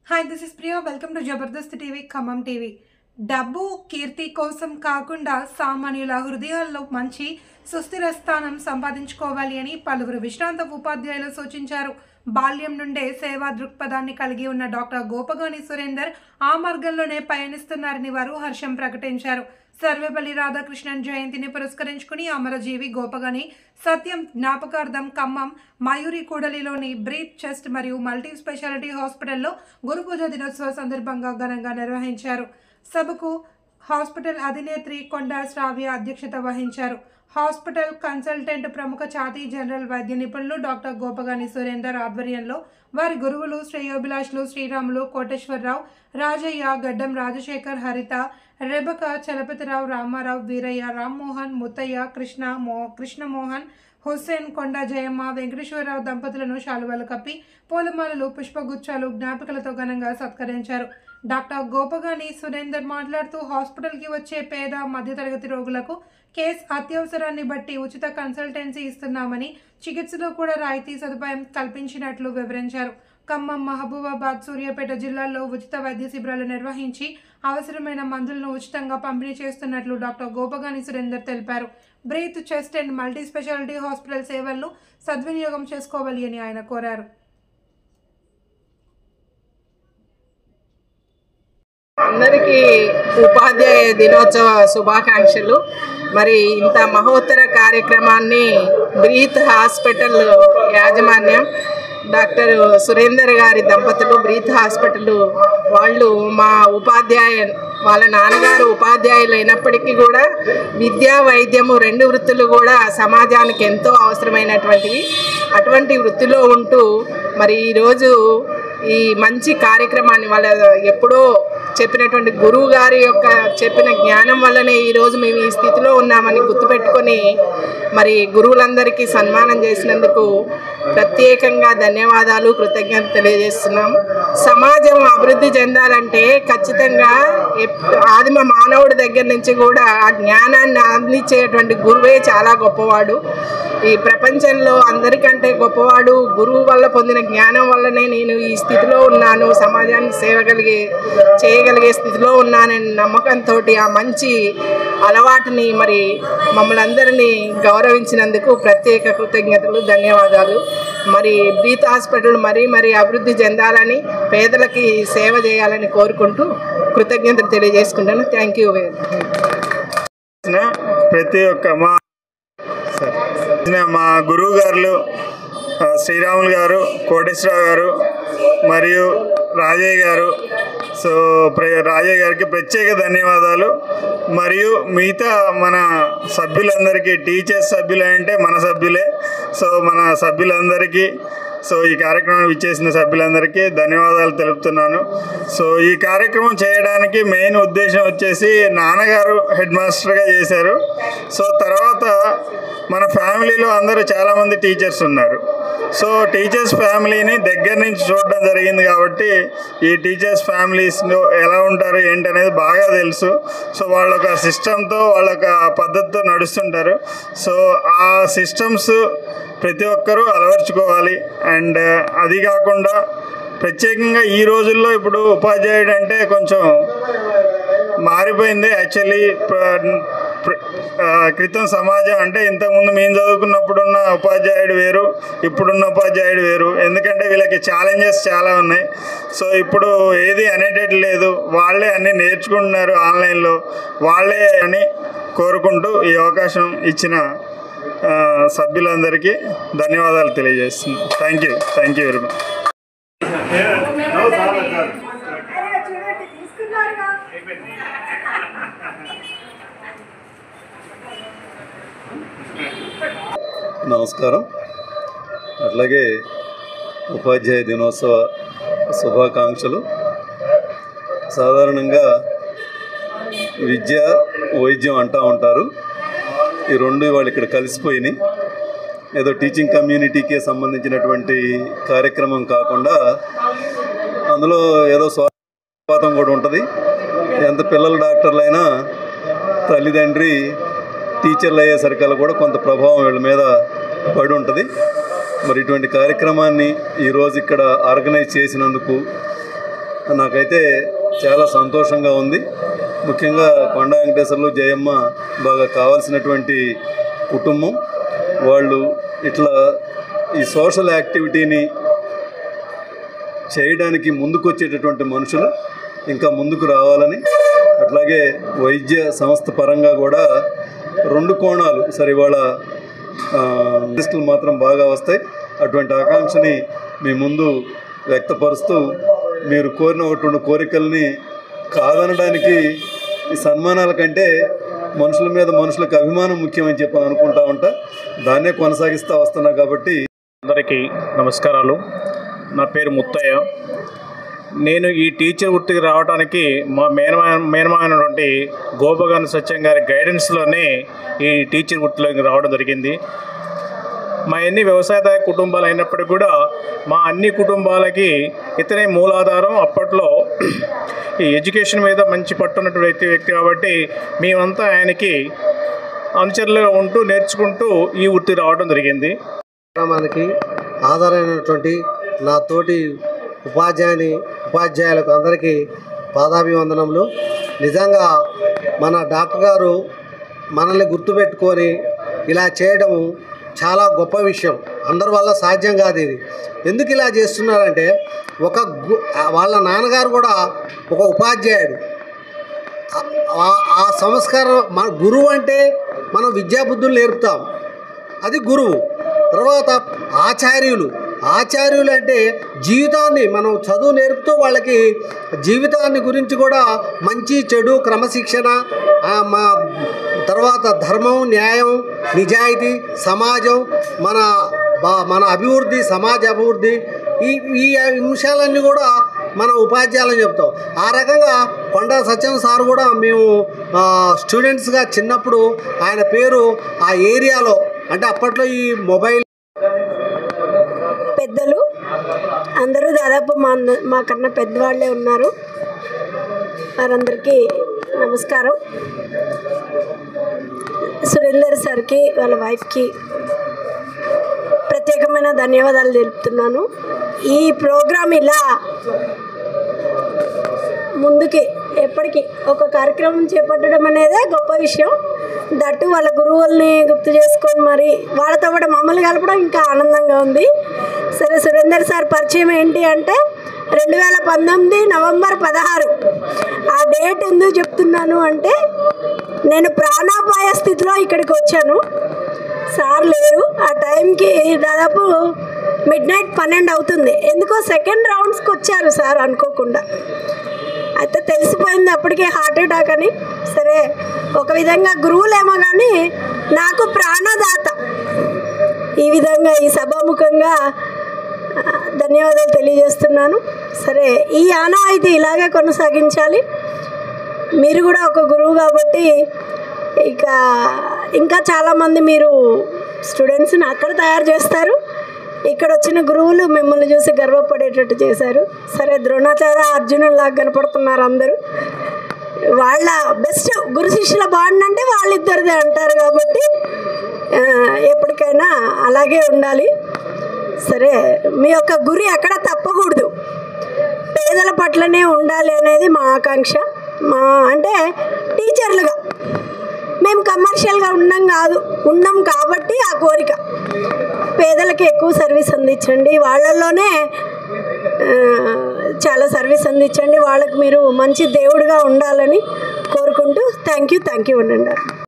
Hi, this is Priya. Welcome to Jabardasth TV, Khammam TV. డబ్బు కీర్తి కోసం కాకుండా సామాన్యుల హృదయాల్లో మంచి సుస్థిర స్థానం సంపాదించుకోవాలి అని పలువురు విశ్రాంత ఉపాధ్యాయులు సూచించారు. బాల్యం నుండే సేవా దృక్పథాన్ని కలిగి ఉన్న డాక్టర్ గోపగాని సురేందర్ ఆ మార్గంలోనే పయనిస్తున్నారని వారు హర్షం ప్రకటించారు. సర్వేపల్లి రాధాకృష్ణన్ జయంతిని పురస్కరించుకుని అమరజీవి గోపగాని సత్యం జ్ఞాపకార్థం ఖమ్మం మయూరి కూడలిలోని బ్రీత్ చెస్ట్ మరియు మల్టీ స్పెషాలిటీ హాస్పిటల్లో గురుపూజ దినోత్సవ సందర్భంగా ఘనంగా నిర్వహించారు. సభకు హాస్పిటల్ అధినేత్రి కొండా శ్రావ్య అధ్యక్షత వహించారు. హాస్పిటల్ కన్సల్టెంట్ ప్రముఖ ఛాతీ జనరల్ వైద్య నిపుణులు డాక్టర్ గోపగాని సురేందర్ ఆధ్వర్యంలో వారి గురువులు శ్రేయోభిలాషులు శ్రీరాములు కోటేశ్వరరావు, రాజయ్య, గడ్డం రాజశేఖర్, హరిత, రెబక, చలపతిరావు, రామారావు, వీరయ్య, రామ్మోహన్, ముత్తయ్య, కృష్ణమోహన్, హుస్సేన్, కొండ జయమ్మ, వెంకటేశ్వరరావు దంపతులను శాలువాలు కప్పి పూలమాలలు, పుష్పగుచ్చాలు, జ్ఞాపికలతో ఘనంగా సత్కరించారు. డాక్టర్ గోపగాని సురేందర్ మాట్లాడుతూ హాస్పిటల్కి వచ్చే పేద మధ్యతరగతి రోగులకు కేస్ అత్యవసరాన్ని బట్టి ఉచిత కన్సల్టెన్సీ ఇస్తున్నామని, చికిత్సలో కూడా రాయితీ సదుపాయం కల్పించినట్లు వివరించారు. ఖమ్మం, మహబూబాబాద్, సూర్యాపేట జిల్లాల్లో ఉచిత వైద్య శిబిరాలు నిర్వహించి అవసరమైన మందులను ఉచితంగా పంపిణీ చేస్తున్నట్లు డాక్టర్ గోపగాని సురేందర్ తెలిపారు. Breath chest and multi specialty hospital సేవలను సద్వినియోగం చేసుకోవాలి అని ఆయన కోరారు. అందరికీ ఉపాధ్యాయ దినోత్సవ శుభాకాంక్షలు. మరి ఇంత మహోత్తర కార్యక్రమాన్ని బ్రీత్ హాస్పిటల్ యాజమాన్యం డాక్టర్ సురేందర్ గారి దంపతులు, బ్రీత్ హాస్పిటల్ వాళ్ళు మా వాళ్ళ నాన్నగారు ఉపాధ్యాయులు అయినప్పటికీ కూడా విద్యా వైద్యము రెండు వృత్తులు కూడా సమాజానికి ఎంతో అవసరమైనటువంటివి. అటువంటి వృత్తిలో ఉంటూ మరి ఈరోజు ఈ మంచి కార్యక్రమాన్ని వాళ్ళ ఎప్పుడో చెప్పినటువంటి గురువు గారి యొక్క చెప్పిన జ్ఞానం వల్లనే ఈరోజు మేము ఈ స్థితిలో ఉన్నామని గుర్తుపెట్టుకొని మరి గురువులందరికీ సన్మానం చేసినందుకు ప్రత్యేకంగా ధన్యవాదాలు, కృతజ్ఞత తెలియజేస్తున్నాం. సమాజం అభివృద్ధి చెందాలంటే ఖచ్చితంగా ఆదిమ మానవుడి దగ్గర నుంచి కూడా ఆ జ్ఞానాన్ని అందించేటువంటి గురువే చాలా గొప్పవాడు. ఈ ప్రపంచంలో అందరికంటే గొప్పవాడు గురువు వల్ల పొందిన జ్ఞానం వల్లనే నేను ఈ స్థితిలో ఉన్నాను, సమాజానికి చేయగలిగే స్థితిలో ఉన్నానని నమ్మకంతో ఆ మంచి అలవాటుని మరి మమ్మల్ని అందరినీ గౌరవించినందుకు ప్రత్యేక కృతజ్ఞతలు, ధన్యవాదాలు. మరి బ్రీత్ హాస్పిటల్ మరీ అభివృద్ధి చెందాలని, పేదలకి సేవ చేయాలని కోరుకుంటూ కృతజ్ఞతలు తెలియజేసుకుంటాను. Thank you. ప్రతి ఒక్క మా గురువు గారు శ్రీరాములు గారు, కోటేశ్వరరావు గారు మరియు రాజయ్య గారు, సో రాజయ్య గారికి ప్రత్యేక ధన్యవాదాలు. మరియు మిగతా మన సభ్యులందరికీ, టీచర్స్ సభ్యులు అంటే మన సభ్యులే, సో మన సభ్యులందరికీ, సో ఈ కార్యక్రమం ఇచ్చేసిన సభ్యులందరికీ ధన్యవాదాలు తెలుపుతున్నాను. సో ఈ కార్యక్రమం చేయడానికి మెయిన్ ఉద్దేశం వచ్చేసి నాన్నగారు హెడ్ మాస్టర్గా చేశారు. సో తర్వాత మన ఫ్యామిలీలో అందరూ చాలామంది టీచర్స్ ఉన్నారు. సో టీచర్స్ ఫ్యామిలీని దగ్గర నుంచి చూడడం జరిగింది కాబట్టి ఈ టీచర్స్ ఫ్యామిలీస్లో ఎలా ఉంటారు ఏంటి అనేది బాగా తెలుసు. సో వాళ్ళొక సిస్టంతో, వాళ్ళొక పద్ధతితో నడుస్తుంటారు. సో ఆ సిస్టమ్స్ ప్రతి ఒక్కరూ అలవర్చుకోవాలి. అండ్ అది కాకుండా ప్రత్యేకంగా ఈ రోజుల్లో ఇప్పుడు ఉపాధ్యాయుడు అంటే కొంచెం మారిపోయింది. యాక్చువల్లీ క్రితం సమాజం అంటే ఇంతకుముందు మేము చదువుకున్నప్పుడున్న ఉపాధ్యాయుడు వేరు, ఇప్పుడున్న ఉపాధ్యాయుడు వేరు. ఎందుకంటే వీళ్ళకి ఛాలెంజెస్ చాలా ఉన్నాయి. సో ఇప్పుడు ఏది అనేటట్టు లేదు, వాళ్ళే అన్నీ నేర్చుకుంటున్నారు ఆన్లైన్లో, వాళ్ళే అని కోరుకుంటూ ఈ అవకాశం ఇచ్చిన సభ్యులందరికీ ధన్యవాదాలు తెలియజేస్తున్నాను. Thank you very much. నమస్కారం. అట్లాగే ఉపాధ్యాయ దినోత్సవ శుభాకాంక్షలు. సాధారణంగా విద్య, వైద్యం అంటూ ఉంటారు. ఈ రెండు వాళ్ళు ఇక్కడ కలిసిపోయినాయి. ఏదో టీచింగ్ కమ్యూనిటీకి సంబంధించినటువంటి కార్యక్రమం కాకుండా అందులో ఏదో స్వార్థం కూడా ఉంటుంది. ఎంత పిల్లలు డాక్టర్లైనా తల్లిదండ్రి టీచర్లు అయ్యేసరికల్లా కూడా కొంత ప్రభావం వీళ్ళ మీద పడి ఉంటుంది. మరి ఇటువంటి కార్యక్రమాన్ని ఈరోజు ఇక్కడ ఆర్గనైజ్ చేసినందుకు నాకైతే చాలా సంతోషంగా ఉంది. ముఖ్యంగా కొండా వెంకటేశ్వర్లు జయమ్మ బాగా కావాల్సినటువంటి కుటుంబం. వాళ్ళు ఇట్లా ఈ సోషల్ యాక్టివిటీని చేయడానికి ముందుకు వచ్చేటటువంటి మనుషులు ఇంకా ముందుకు రావాలని, అట్లాగే వైద్య సంస్థ పరంగా కూడా 2 కోణాలు సరే ఇవాళ టెస్టులు మాత్రం బాగా వస్తాయి. అటువంటి ఆకాంక్షని మీ ముందు వ్యక్తపరుస్తూ మీరు కోరిన 2 కోరికల్ని కాదనడానికి ఈ సన్మానాల కంటే మనుషుల మీద మనుషులకు అభిమానం ముఖ్యమని చెప్పని అనుకుంటా ఉంటా. దాన్నే కొనసాగిస్తూ వస్తున్నా. కాబట్టి అందరికీ నమస్కారాలు. నా పేరు ముత్తయ్య. నేను ఈ టీచర్ వృత్తికి రావడానికి మా మేనమైనటువంటి గోపగాన సత్యం గారి గైడెన్స్లోనే ఈ టీచర్ వృత్తిలోకి రావడం జరిగింది. మా అన్ని వ్యవసాయదాయ కుటుంబాలు అయినప్పటికీ కూడా మా అన్ని కుటుంబాలకి ఇతనే మూలాధారం. అప్పట్లో ఈ ఎడ్యుకేషన్ మీద మంచి పట్టున్నటువంటి వ్యక్తి కాబట్టి మేమంతా ఆయనకి అనుచరులుగా ఉంటూ నేర్చుకుంటూ ఈ వృత్తికి రావడం జరిగింది. మనకి ఆధారమైనటువంటి నా తోటి ఉపాధ్యాయులకు అందరికీ పాదాభివందనములు. నిజంగా మన డాక్టర్ గారు మనల్ని గుర్తుపెట్టుకొని ఇలా చేయడము చాలా గొప్ప విషయం. అందరి వల్ల సాధ్యం కాదు ఇది. ఎందుకు ఇలా చేస్తున్నారంటే వాళ్ళ నాన్నగారు కూడా ఒక ఉపాధ్యాయుడు. ఆ సంస్కారం మన గురువు అంటే మనం విద్యాబుద్ధులు నేర్పుతాం, అది గురువు. తర్వాత ఆచార్యులు అంటే జీవితాన్ని మనం చదువు నేర్పుతూ వాళ్ళకి జీవితాన్ని గురించి కూడా మంచి చెడు క్రమశిక్షణ, తర్వాత ధర్మం, న్యాయం, నిజాయితీ, సమాజం, మన అభివృద్ధి, సమాజ అభివృద్ధి, ఈ అంశాలన్నీ కూడా మనం ఉపాధ్యాయులను చెప్తాం. ఆ రకంగా కొండా సత్యం సార్ కూడా మేము స్టూడెంట్స్గా చిన్నప్పుడు ఆయన పేరు ఆ ఏరియాలో, అంటే అప్పట్లో ఈ మొబైల్ పెద్దలు అందరూ దాదాపు మాకన్నా పెద్దవాళ్ళే ఉన్నారు. వారందరికీ నమస్కారం. సురేందర్ సార్కి వాళ్ళ వైఫ్కి ప్రత్యేకమైన ధన్యవాదాలు తెలుపుతున్నాను. ఈ ప్రోగ్రాం ఇలా ముందుకి ఎప్పటికీ ఒక కార్యక్రమం చేపట్టడం అనేదే గొప్ప విషయం. దట్టు వాళ్ళ గురువుల్ని గుర్తు చేసుకొని మరి వాళ్ళతో కూడా మమ్మల్ని కలపడం ఇంకా ఆనందంగా ఉంది. సరే, సురేందర్ సార్ పరిచయం ఏంటి అంటే 2019 నవంబర్ 16. ఆ డేట్ ఎందుకు చెప్తున్నాను అంటే నేను ప్రాణాపాయ స్థితిలో ఇక్కడికి వచ్చాను. సార్ లేరు. ఆ టైంకి దాదాపు మిడ్నైట్ 12 అవుతుంది. ఎందుకో సెకండ్ రౌండ్స్కి వచ్చారు సార్ అనుకోకుండా. అయితే తెలిసిపోయింది అప్పటికే హార్ట్ అటాక్ అని. సరే, ఒక విధంగా గురువులేమో కానీ నాకు ప్రాణదాత. ఈ విధంగా ఈ సభాముఖంగా ధన్యవాదాలు తెలియజేస్తున్నాను. సరే, ఈ ఆనవాయితీ ఇలాగే కొనసాగించాలి. మీరు కూడా ఒక గురువు కాబట్టి ఇంకా చాలామంది మీరు స్టూడెంట్స్ని అక్కడ తయారు చేస్తారు. ఇక్కడ వచ్చిన గురువులు మిమ్మల్ని చూసి గర్వపడేటట్టు చేశారు. సరే, ద్రోణాచార్య అర్జునుల్లాగా కనపడుతున్నారు అందరూ. వాళ్ళ బెస్ట్ గురు శిష్యుల బాండ్ అంటే వాళ్ళిద్దరిదే అంటారు కాబట్టి ఎప్పటికైనా అలాగే ఉండాలి. సరే, మీ యొక్క గురి ఎక్కడ తప్పకూడదు. పేదల పట్లనే ఉండాలి అనేది మా ఆకాంక్ష. అంటే టీచర్లుగా మేము కమర్షియల్గా ఉన్నాం కాబట్టి ఆ కోరిక పేదలకి ఎక్కువ సర్వీస్ అందించండి, వాళ్ళల్లోనే చాలా సర్వీస్ అందించండి, వాళ్ళకి మీరు మంచి దేవుడిగా ఉండాలని కోరుకుంటూ థ్యాంక్ యూ ఉండండి.